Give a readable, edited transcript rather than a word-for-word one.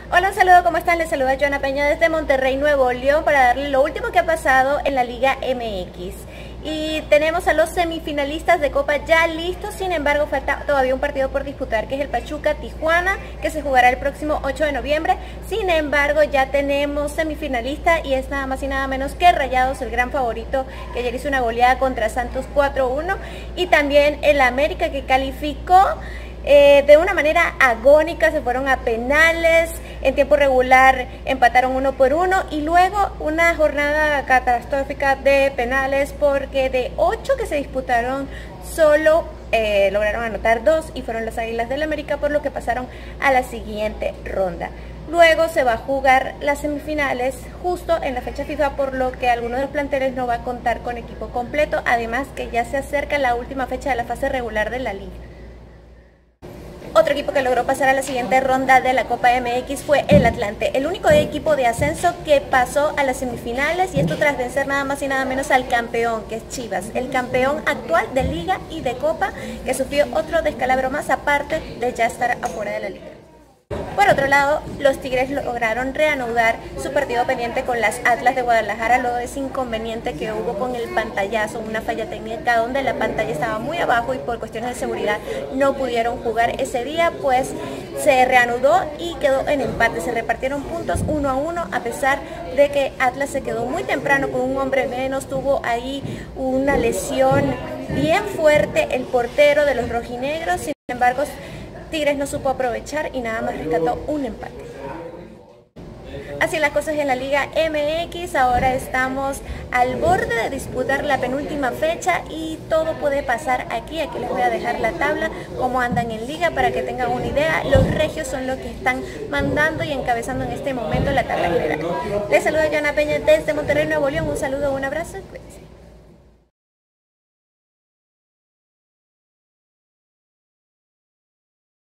Hola, un saludo, ¿cómo están? Les saluda Joana Peña desde Monterrey, Nuevo León, para darle lo último que ha pasado en la Liga MX. Y tenemos a los semifinalistas de Copa ya listos, sin embargo falta todavía un partido por disputar, que es el Pachuca-Tijuana, que se jugará el próximo 8 de noviembre. Sin embargo, ya tenemos semifinalista y es nada más y nada menos que Rayados, el gran favorito, que ayer hizo una goleada contra Santos 4-1. Y también el América, que calificó de una manera agónica, se fueron a penales, en tiempo regular empataron 1-1 y luego una jornada catastrófica de penales porque de 8 que se disputaron solo lograron anotar 2 y fueron las Águilas del América, por lo que pasaron a la siguiente ronda. Luego se va a jugar las semifinales justo en la fecha FIFA, por lo que alguno de los planteles no va a contar con equipo completo, además que ya se acerca la última fecha de la fase regular de la liga. Otro equipo que logró pasar a la siguiente ronda de la Copa MX fue el Atlante, el único equipo de ascenso que pasó a las semifinales, y esto tras vencer nada más y nada menos al campeón, que es Chivas, el campeón actual de Liga y de Copa, que sufrió otro descalabro más aparte de ya estar afuera de la liga. Por otro lado, los Tigres lograron reanudar su partido pendiente con las Atlas de Guadalajara luego de ese inconveniente que hubo con el pantallazo, una falla técnica donde la pantalla estaba muy abajo y por cuestiones de seguridad no pudieron jugar ese día, pues se reanudó y quedó en empate. Se repartieron puntos 1-1 a pesar de que Atlas se quedó muy temprano con un hombre menos, tuvo ahí una lesión bien fuerte el portero de los rojinegros. Sin embargo, Tigres no supo aprovechar y nada más rescató un empate. Así las cosas en la Liga MX, ahora estamos al borde de disputar la penúltima fecha y todo puede pasar aquí. Aquí les voy a dejar la tabla, cómo andan en liga para que tengan una idea. Los regios son los que están mandando y encabezando en este momento la tabla general. Les saluda Joana Peña desde Monterrey, Nuevo León. Un saludo, un abrazo. Cuídense.